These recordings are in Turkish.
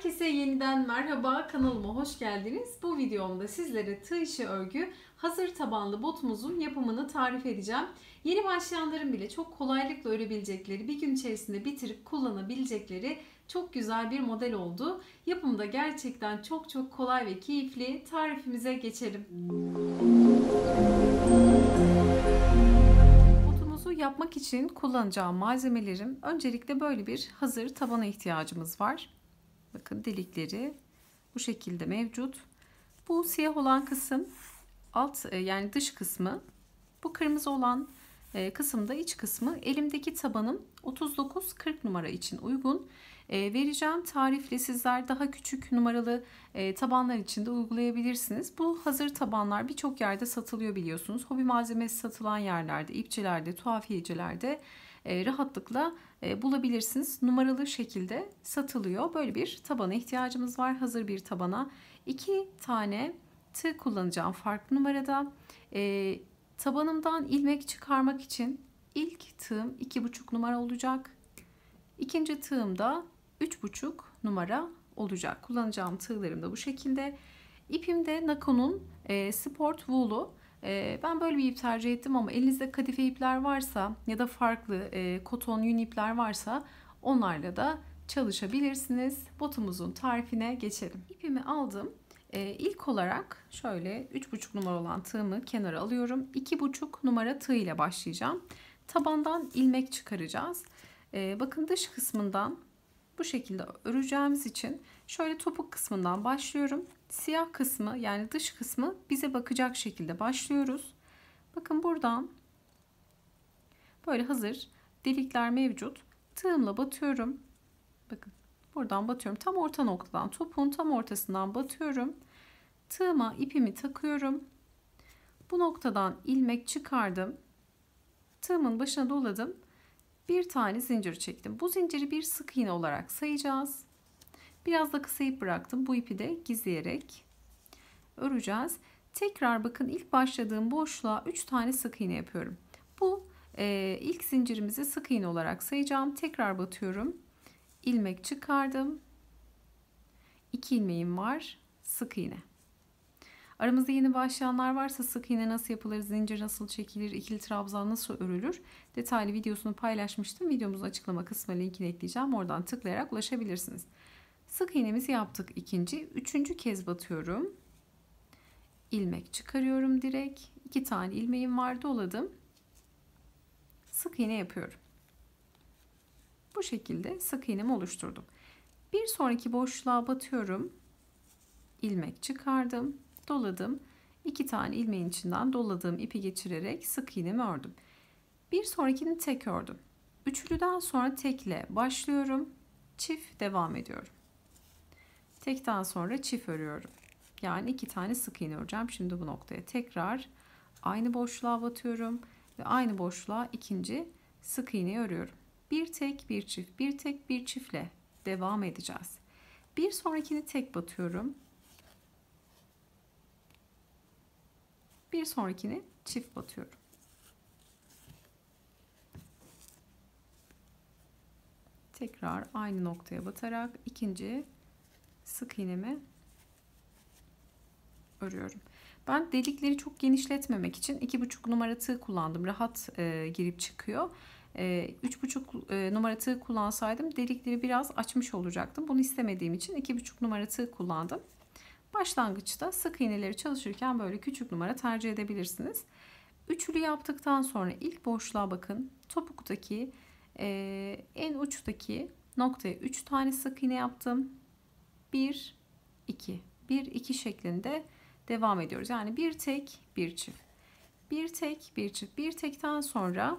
Herkese yeniden merhaba, kanalıma hoş geldiniz. Bu videomda sizlere tığ işi örgü hazır tabanlı botumuzun yapımını tarif edeceğim. Yeni başlayanların bile çok kolaylıkla örebilecekleri, bir gün içerisinde bitirip kullanabilecekleri çok güzel bir model oldu. Yapımı da gerçekten çok kolay ve keyifli. Tarifimize geçelim. Botumuzu yapmak için kullanacağım malzemelerim, öncelikle böyle bir hazır tabana ihtiyacımız var. Bakın delikleri bu şekilde mevcut. Bu siyah olan kısım yani dış kısmı. Bu kırmızı olan kısım da iç kısmı. Elimdeki tabanım 39-40 numara için uygun. Vereceğim tarifle sizler daha küçük numaralı tabanlar için de uygulayabilirsiniz. Bu hazır tabanlar birçok yerde satılıyor biliyorsunuz. Hobi malzemesi satılan yerlerde, ipçilerde, tuhafiyecilerde rahatlıkla bulabilirsiniz. Numaralı şekilde satılıyor. Böyle bir tabana ihtiyacımız var. Hazır bir tabana. 2 tane tığ kullanacağım farklı numarada. Tabanımdan ilmek çıkarmak için ilk tığım 2,5 numara olacak. İkinci tığım da 3,5 numara olacak. Kullanacağım tığlarım da bu şekilde. İpim de Nakon'un Sport Wool'u. Ben böyle bir ip tercih ettim ama elinizde kadife ipler varsa ya da farklı koton yün ipler varsa onlarla da çalışabilirsiniz. Botumuzun tarifine geçelim. İpimi aldım. İlk olarak şöyle 3,5 numara olan tığımı kenara alıyorum. 2,5 numara tığ ile başlayacağım. Tabandan ilmek çıkaracağız. Bakın dış kısmından bu şekilde öreceğimiz için şöyle topuk kısmından başlıyorum. Siyah kısmı yani dış kısmı bize bakacak şekilde başlıyoruz. Bakın buradan böyle hazır delikler mevcut. Tığımla batıyorum. Bakın buradan batıyorum. Tam orta noktadan, topuğun tam ortasından batıyorum. Tığıma ipimi takıyorum. Bu noktadan ilmek çıkardım. Tığımın başına doladım. Bir tane zincir çektim. Bu zinciri bir sık iğne olarak sayacağız. Biraz da kısa ip bıraktım. Bu ipi de gizleyerek öreceğiz. Tekrar bakın ilk başladığım boşluğa 3 tane sık iğne yapıyorum. Bu ilk zincirimizi sık iğne olarak sayacağım. Tekrar batıyorum. İlmek çıkardım. 2 ilmeğim var. Sık iğne. Aramızda yeni başlayanlar varsa sık iğne nasıl yapılır, zincir nasıl çekilir, ikili trabzan nasıl örülür detaylı videosunu paylaşmıştım. Videomuzun açıklama kısmına linkini ekleyeceğim. Oradan tıklayarak ulaşabilirsiniz. Sık iğnemizi yaptık. Üçüncü kez batıyorum. İlmek çıkarıyorum direkt. 2 tane ilmeğim var, doladım. Sık iğne yapıyorum. Bu şekilde sık iğnemi oluşturdum. Bir sonraki boşluğa batıyorum. İlmek çıkardım. Doladım. 2 tane ilmeğin içinden doladığım ipi geçirerek sık iğnemi ördüm. Bir sonrakini tek ördüm. Üçlüden sonra tekle başlıyorum. Çift devam ediyorum. Tekten sonra çift örüyorum. Yani 2 tane sık iğne öreceğim. Şimdi bu noktaya tekrar aynı boşluğa batıyorum ve aynı boşluğa ikinci sık iğneyi örüyorum. Bir tek bir çift, bir tek bir çiftle devam edeceğiz. Bir sonrakini tek batıyorum. Bir sonrakini çift batıyorum. Tekrar aynı noktaya batarak ikinci sık iğnemi örüyorum. Ben delikleri çok genişletmemek için 2,5 numara tığ kullandım. Rahat girip çıkıyor. 3,5 numara tığ kullansaydım delikleri biraz açmış olacaktım. Bunu istemediğim için 2,5 numara tığ kullandım. Başlangıçta sık iğneleri çalışırken böyle küçük numara tercih edebilirsiniz. Üçlü yaptıktan sonra ilk boşluğa bakın. Topuktaki en uçtaki noktaya 3 tane sık iğne yaptım. 1 2 1 2 şeklinde devam ediyoruz. Yani bir tek bir çift. Bir tek bir çift. Bir tekten sonra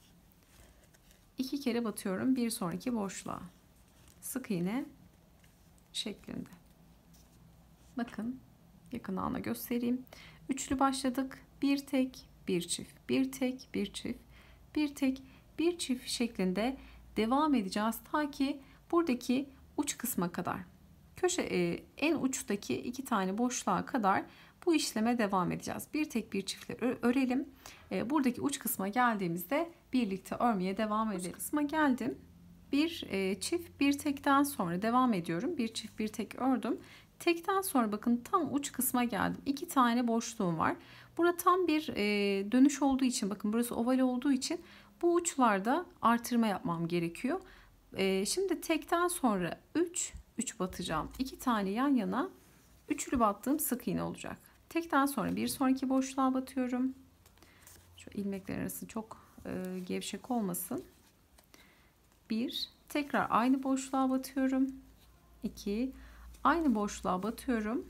2 kere batıyorum bir sonraki boşluğa. Sık iğne şeklinde. Bakın yakından göstereyim. Üçlü başladık. Bir tek bir çift. Bir tek bir çift. Bir tek bir çift şeklinde devam edeceğiz ta ki buradaki uç kısma kadar. Köşe en uçtaki 2 tane boşluğa kadar bu işleme devam edeceğiz. Bir tek bir çiftle örelim. Buradaki uç kısma geldiğimizde birlikte örmeye devam edelim. Uç kısma geldim. bir çift bir tekten sonra devam ediyorum. Bir çift bir tek ördüm. Tekten sonra bakın tam uç kısma geldim. 2 tane boşluğum var. Burada tam bir dönüş olduğu için, bakın burası oval olduğu için bu uçlarda artırma yapmam gerekiyor. Şimdi tekten sonra 3 batacağım. 2 tane yan yana üçlü battığım sık iğne olacak. Tekten sonra bir sonraki boşluğa batıyorum. Şu ilmekler arası çok gevşek olmasın. 1, tekrar aynı boşluğa batıyorum. 2, aynı boşluğa batıyorum.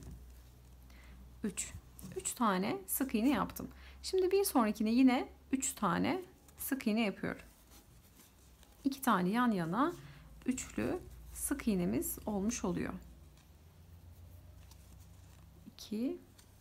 3 tane sık iğne yaptım. Şimdi bir sonrakine yine 3 tane sık iğne yapıyorum. 2 tane yan yana üçlü sık iğnemiz olmuş oluyor. 2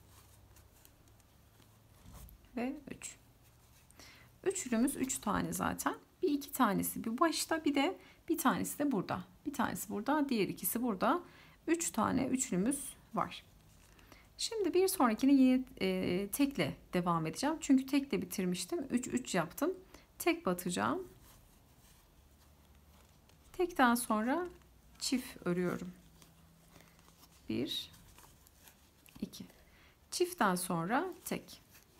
ve 3. Üçlümüz 3 tane zaten. Bir iki tanesi bir başta, bir de bir tanesi de burada. Bir tanesi burada, diğer ikisi burada. 3 tane üçlümüz var. Şimdi bir sonrakini yine tekle devam edeceğim. Çünkü tekle bitirmiştim. 3 yaptım. Tek batacağım. Tekten sonra çift örüyorum. 1 2. Çiftten sonra tek.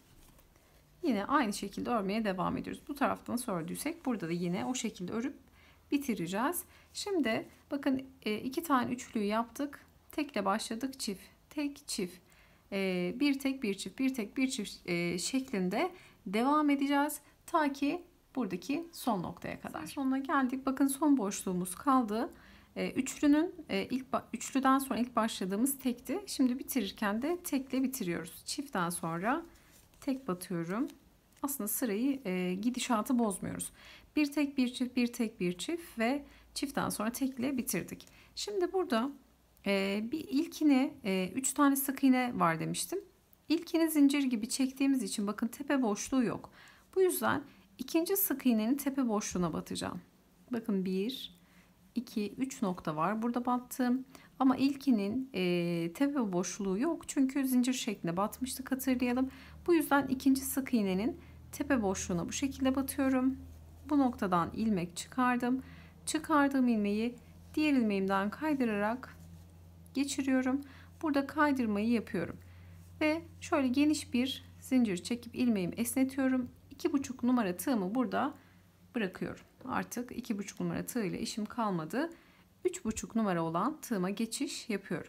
Yine aynı şekilde örmeye devam ediyoruz. Bu taraftan nasıl ördüysek burada da yine o şekilde örüp bitireceğiz. Şimdi bakın 2 tane üçlüyü yaptık. Tekle başladık. Çift, tek, çift. Bir tek, bir çift, bir tek, bir çift şeklinde devam edeceğiz. Ta ki buradaki son noktaya kadar. Sonuna geldik. Bakın son boşluğumuz kaldı. Üçlünün üçlüden sonra ilk başladığımız tekti. Şimdi bitirirken de tekle bitiriyoruz. Çiftten sonra tek batıyorum. Aslında sırayı gidişatı bozmuyoruz. Bir tek bir çift, bir tek bir çift ve çiftten sonra tekle bitirdik. Şimdi burada bir ilkine 3 tane sık iğne var demiştim. İlkini zincir gibi çektiğimiz için bakın tepe boşluğu yok. Bu yüzden ikinci sık iğnenin tepe boşluğuna batacağım. Bakın 1, 2, 3 nokta var. Burada battım. Ama ilkinin tepe boşluğu yok. Çünkü zincir şeklinde batmıştık, hatırlayalım. Bu yüzden ikinci sık iğnenin tepe boşluğuna bu şekilde batıyorum. Bu noktadan ilmek çıkardım. Çıkardığım ilmeği diğer ilmeğimden kaydırarak geçiriyorum. Burada kaydırmayı yapıyorum. Ve şöyle geniş bir zincir çekip ilmeğimi esnetiyorum. 2,5 numara tığımı burada bırakıyorum. Artık 2,5 numara tığ ile işim kalmadı. 3,5 numara olan tığıma geçiş yapıyorum.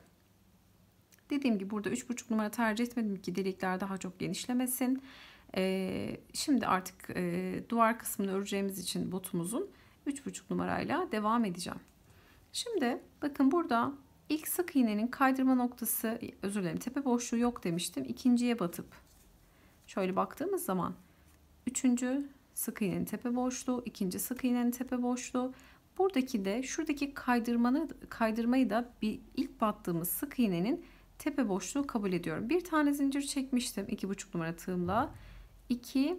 Dediğim gibi burada 3,5 numara tercih etmedim ki delikler daha çok genişlemesin. Şimdi artık duvar kısmını öreceğimiz için botumuzun 3,5 numarayla devam edeceğim. Şimdi bakın burada ilk sık iğnenin kaydırma noktası, özür dilerim, tepe boşluğu yok demiştim. İkinciye batıp şöyle baktığımız zaman üçüncü sık iğnenin tepe boşluğu, ikinci sık iğnenin tepe boşluğu. Buradaki de şuradaki kaydırmayı da bir ilk battığımız sık iğnenin tepe boşluğu kabul ediyorum. Bir tane zincir çekmiştim 2,5 numara tığımla. 2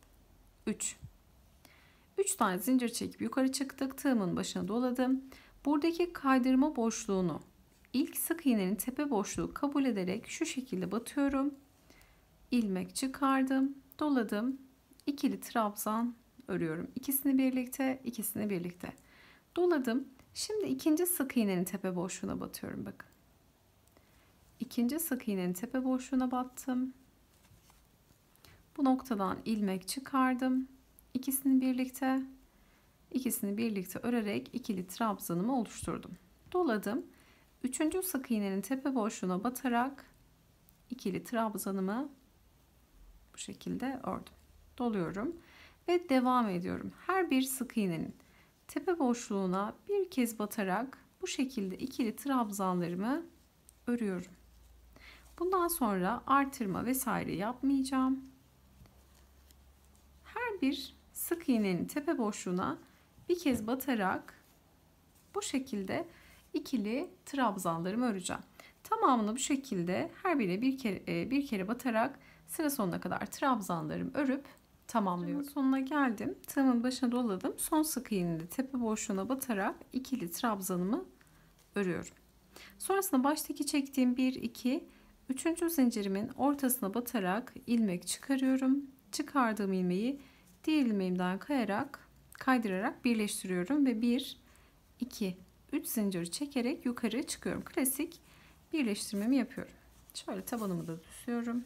3 tane zincir çekip yukarı çıktık. Tığımın başına doladım. Buradaki kaydırma boşluğunu ilk sık iğnenin tepe boşluğu kabul ederek şu şekilde batıyorum. İlmek çıkardım, doladım. İkili trabzan örüyorum. İkisini birlikte doladım. Şimdi ikinci sık iğnenin tepe boşluğuna batıyorum, bakın. İkinci sık iğnenin tepe boşluğuna battım. Bu noktadan ilmek çıkardım. İkisini birlikte örerek ikili trabzanımı oluşturdum. Doladım. Üçüncü sık iğnenin tepe boşluğuna batarak ikili trabzanımı bu şekilde ördüm. Doluyorum ve devam ediyorum. Her bir sık iğnenin tepe boşluğuna bir kez batarak bu şekilde ikili trabzanlarımı örüyorum. Bundan sonra artırma vesaire yapmayacağım. Her bir sık iğnenin tepe boşluğuna bir kez batarak bu şekilde ikili trabzanlarımı öreceğim. Tamamını bu şekilde her birine bir kere batarak sıra sonuna kadar trabzanlarımı örüp tamamlıyorum. Sonuna geldim. Tığımın başına doladım. Son sık iğnenin de tepe boşluğuna batarak ikili trabzanımı örüyorum. Sonrasında baştaki çektiğim 1 2 3. zincirimin ortasına batarak ilmek çıkarıyorum. Çıkardığım ilmeği diğer ilmeğimden kayarak kaydırarak birleştiriyorum ve 1, 2, 3 zincir çekerek yukarı çıkıyorum. Klasik birleştirmemi yapıyorum. Şöyle tabanımı da düzlüyorum.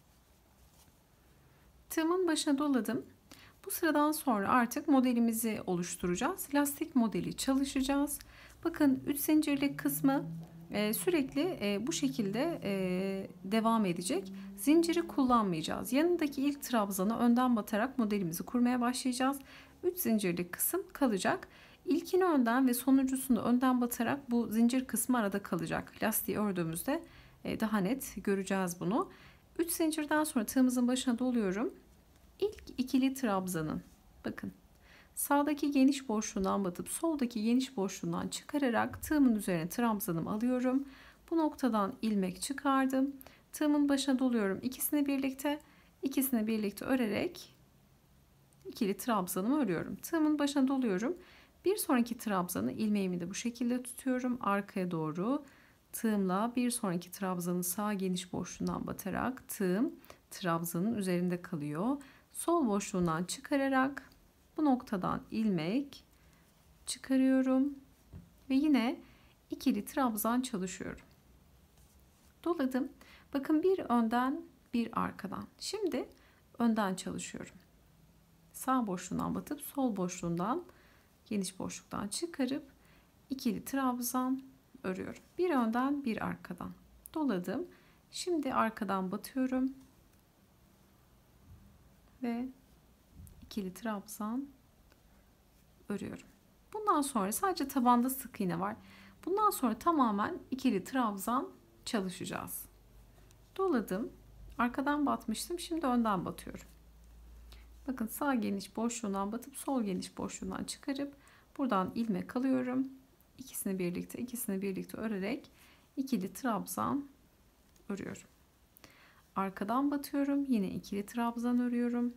Tığımın başına doladım. Bu sıradan sonra artık modelimizi oluşturacağız. Lastik modeli çalışacağız. Bakın 3 zincirlik kısmı sürekli bu şekilde devam edecek. Zinciri kullanmayacağız. Yanındaki ilk trabzanı önden batarak modelimizi kurmaya başlayacağız. 3 zincirlik kısım kalacak. İlkini önden ve sonuncusunu önden batarak bu zincir kısmı arada kalacak. Lastiği ördüğümüzde daha net göreceğiz bunu. 3 zincirden sonra tığımızın başına doluyorum. İlk ikili trabzanın, bakın, sağdaki geniş boşluğundan batıp soldaki geniş boşluğundan çıkararak tığımın üzerine trabzanımı alıyorum. Bu noktadan ilmek çıkardım. Tığımın başına doluyorum. İkisini birlikte örerek ikili trabzanımı örüyorum. Tığımın başına doluyorum. Bir sonraki trabzanı, ilmeğimi de bu şekilde tutuyorum. Arkaya doğru tığımla bir sonraki trabzanın sağ geniş boşluğundan batarak tığım trabzanın üzerinde kalıyor. Sol boşluğundan çıkararak bu noktadan ilmek çıkarıyorum ve yine ikili trabzan çalışıyorum. Doladım. Bakın, bir önden bir arkadan. Şimdi önden çalışıyorum. Sağ boşluğundan batıp sol boşluğundan, geniş boşluktan çıkarıp ikili trabzan örüyorum. Bir önden bir arkadan. Doladım. Şimdi arkadan batıyorum ve ikili trabzan örüyorum. Bundan sonra sadece tabanda sık iğne var. Bundan sonra tamamen ikili trabzan çalışacağız. Doladım. Arkadan batmıştım. Şimdi önden batıyorum. Bakın, sağ geniş boşluğundan batıp sol geniş boşluğundan çıkarıp buradan ilmek alıyorum. İkisini birlikte örerek ikili trabzan örüyorum. Arkadan batıyorum. Yine ikili trabzan örüyorum.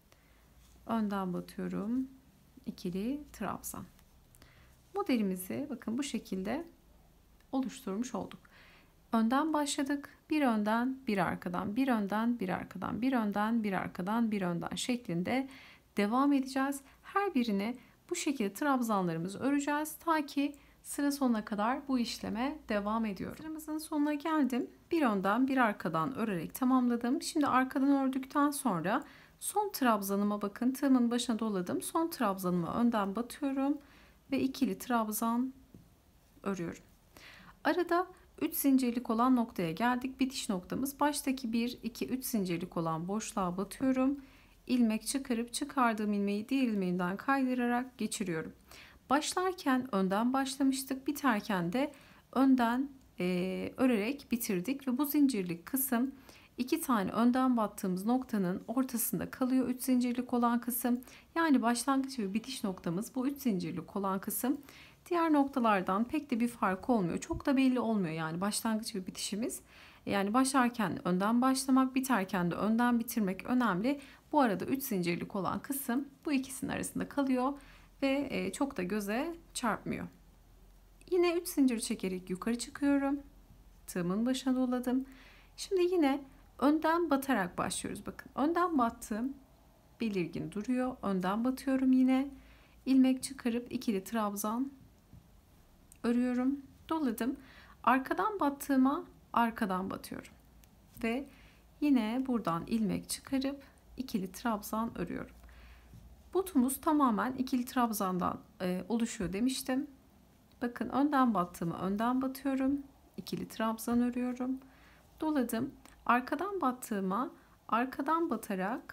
Önden batıyorum. İkili trabzan. Modelimizi bakın bu şekilde oluşturmuş olduk. Önden başladık. Bir önden, bir arkadan, bir önden, bir arkadan, bir önden, bir arkadan, bir önden şeklinde devam edeceğiz. Her birini bu şekilde trabzanlarımızı öreceğiz ta ki sıra sonuna kadar bu işleme devam ediyorum. Sıramızın sonuna geldim. Bir önden, bir arkadan örerek tamamladım. Şimdi arkadan ördükten sonra son trabzanıma bakın, tığımın başına doladım. Son trabzanıma önden batıyorum ve ikili trabzan örüyorum. Arada 3 zincirlik olan noktaya geldik. Bitiş noktamız. Baştaki 1, 2, 3 zincirlik olan boşluğa batıyorum. İlmek çıkarıp çıkardığım ilmeği diğer ilmeğinden kaydırarak geçiriyorum. Başlarken önden başlamıştık. Biterken de önden örerek bitirdik ve bu zincirlik kısım 2 tane önden battığımız noktanın ortasında kalıyor. 3 zincirlik olan kısım, yani başlangıç ve bitiş noktamız bu 3 zincirlik olan kısım. Diğer noktalardan pek de bir fark olmuyor. Çok da belli olmuyor yani başlangıç ve bitişimiz. Yani başlarken önden başlamak, biterken de önden bitirmek önemli. Bu arada 3 zincirlik olan kısım bu ikisinin arasında kalıyor ve çok da göze çarpmıyor. Yine 3 zincir çekerek yukarı çıkıyorum. Tığımın başına doladım. Şimdi yine önden batarak başlıyoruz. Bakın, önden battım. Belirgin duruyor. Önden batıyorum yine. İlmek çıkarıp ikili trabzan örüyorum. Doladım. Arkadan battığıma arkadan batıyorum. Ve yine buradan ilmek çıkarıp ikili trabzan örüyorum. Botumuz tamamen ikili trabzandan oluşuyor demiştim. Bakın, önden battığıma önden batıyorum. İkili trabzan örüyorum. Doladım. Arkadan battığıma arkadan batarak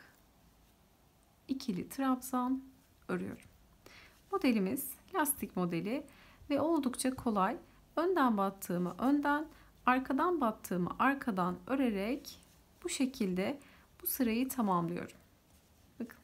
ikili trabzan örüyorum. Modelimiz lastik modeli ve oldukça kolay. Önden battığımı önden, arkadan battığımı arkadan örerek bu şekilde bu sırayı tamamlıyorum. Bakın.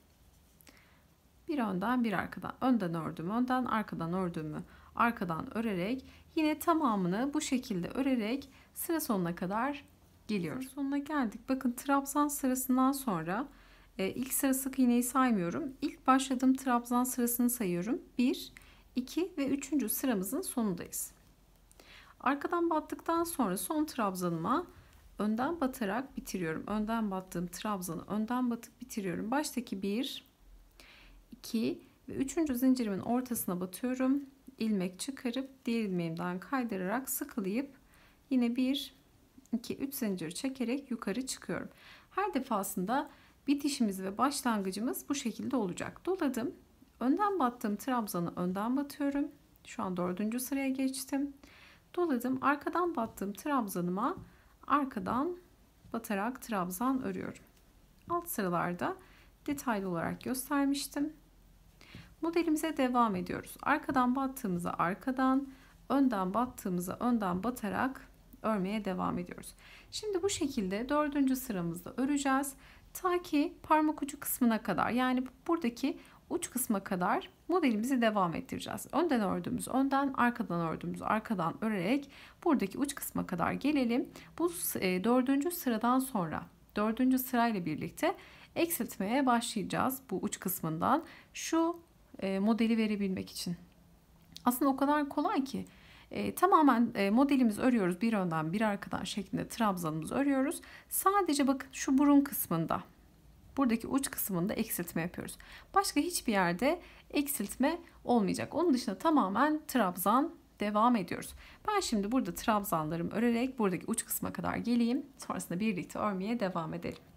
Bir önden bir arkadan, önden ördüm, önden arkadan ördüğümü arkadan örerek yine tamamını bu şekilde örerek sıra sonuna kadar geliyoruz. Sonuna geldik. Bakın, trabzan sırasından sonra ilk sıra sık iğneyi saymıyorum. İlk başladığım trabzan sırasını sayıyorum. 1, 2 ve 3. sıramızın sonundayız. Arkadan battıktan sonra son trabzanıma önden batarak bitiriyorum. Önden battığım trabzanı önden batıp bitiriyorum. Baştaki 1, 2 Ve 3. zincirimin ortasına batıyorum. İlmek çıkarıp diğer ilmeğimden kaydırarak sıkılayıp yine 1, 2, 3 zincir çekerek yukarı çıkıyorum. Her defasında bitişimiz ve başlangıcımız bu şekilde olacak. Doladım. Önden battığım trabzanı önden batıyorum. Şu an 4. sıraya geçtim. Doladım. Arkadan battığım trabzanıma arkadan batarak trabzan örüyorum. Alt sıralarda detaylı olarak göstermiştim. Modelimize devam ediyoruz. Arkadan battığımıza arkadan, önden battığımıza önden batarak örmeye devam ediyoruz. Şimdi bu şekilde 4. sıramızda öreceğiz. Ta ki parmak ucu kısmına kadar, yani buradaki uç kısma kadar modelimizi devam ettireceğiz. Önden ördüğümüz önden, arkadan ördüğümüz arkadan örerek buradaki uç kısma kadar gelelim. Bu 4. sıradan sonra 4. sırayla birlikte eksiltmeye başlayacağız bu uç kısmından şu modeli verebilmek için. Aslında o kadar kolay ki tamamen modelimizi örüyoruz, bir önden bir arkadan şeklinde trabzanımızı örüyoruz. Sadece bakın şu burun kısmında, buradaki uç kısmında eksiltme yapıyoruz. Başka hiçbir yerde eksiltme olmayacak. Onun dışında tamamen trabzan devam ediyoruz. Ben şimdi burada trabzanlarımı örerek buradaki uç kısma kadar geleyim. Sonrasında birlikte örmeye devam edelim.